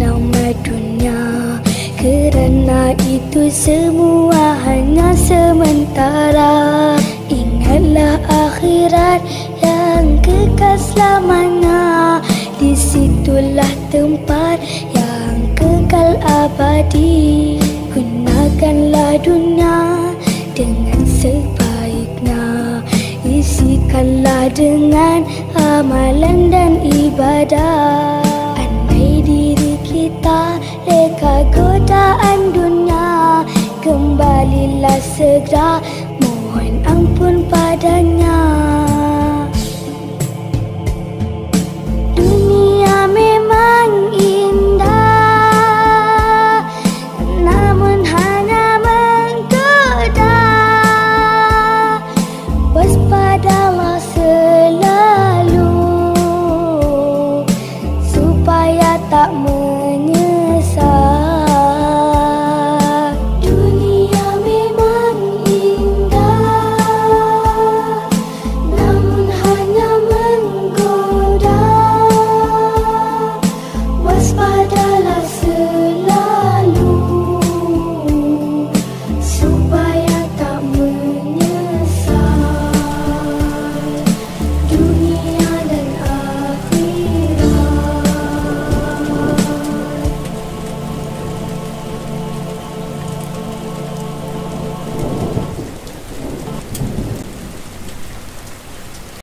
nama dunia. Kerana itu semua hanya sementara. Ingatlah akhirat yang kekal selamanya. Di situlah tempat yang kekal abadi. Gunakanlah dunia dengan sebaiknya. Isikanlah dengan amalan dan ibadah. Andai diri kita leka godaan dunia, kembalilah segera mohon ampun padanya. Dunia memang indah, namun hanya menggoda. Waspadalah selalu supaya tak